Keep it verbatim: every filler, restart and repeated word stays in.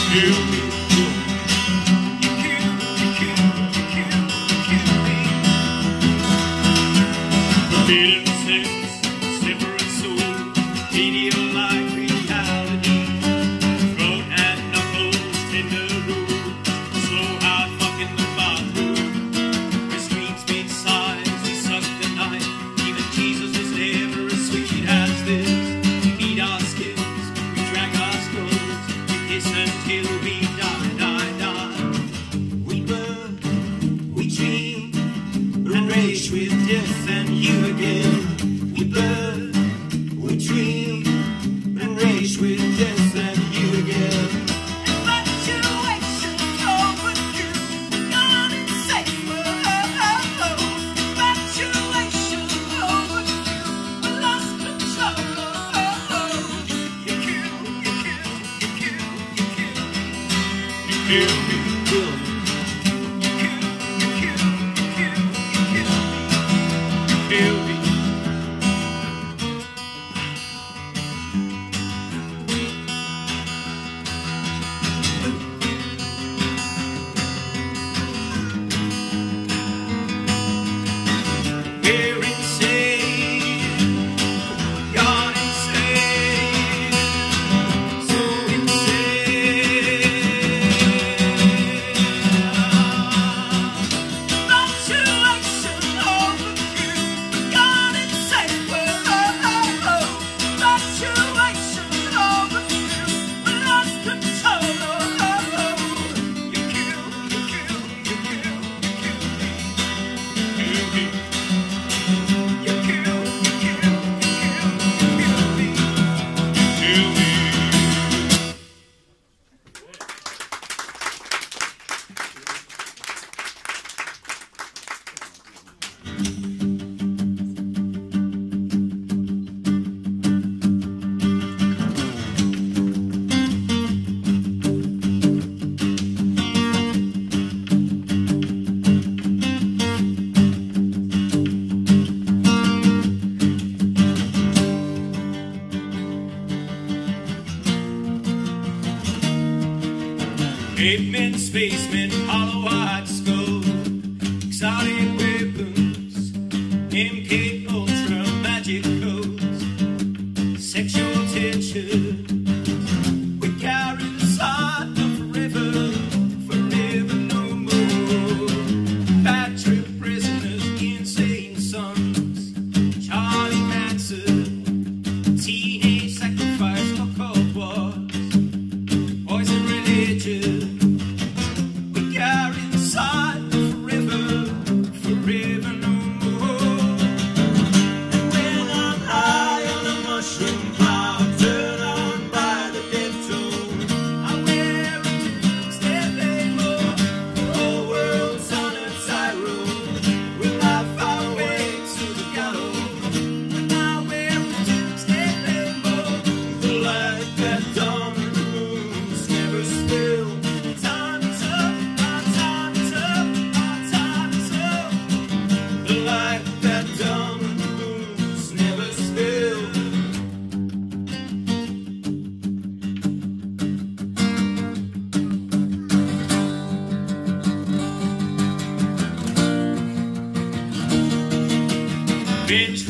kill me. You kill, you kill, you kill, you kill me. Forbidden sense, separate soul, Pedialyte reality. Throat and knuckles, tender rule, slow hard fuck in the bathroom. Where streets meet sighs, we suck the night. Even Jesus was never as sweet as this. We eat our skins, we drag our skulls, we kiss until we die, die, die. We burn, we dream, and rage with death and you again. We burn, we dream, and rage with death and you again. Infatuation over you, gone insane. Whoa, infatuation over you, we lost control. You kill, you kill, you kill, you kill me. You kill me, kill me. You kill, you kill, you kill, you kill me. Kill me. We're insane, gone insane, so insane. Infatuation over you, gone insane. Whoa, infatuation over you, we lost control. You kill, you kill, you kill, you kill me. Kill me. You kill, you kill, you kill, you kill me. Kill me. Cavemen, spacemen, hollow heart skull, exotic weapons, M K Ultra magic codes, sexual tension. We carry the sign of forever, forever no more. Bad trip prisoners, insane sons, Charlie Manson, teenage sacrifice for cold wars, poison religion. We carry the sign of forever, forever no more. And when I'm high on a mushroom cloud, turn on by the death toll, I wear a two-step rainbow. The whole world's on a tightrope. We laugh our way to the gallows. When I wear a two-step rainbow, the light that dawn and the moon's never still. Time is up, our time is up, our time is up. The light that dawn and the moon's never still. Binge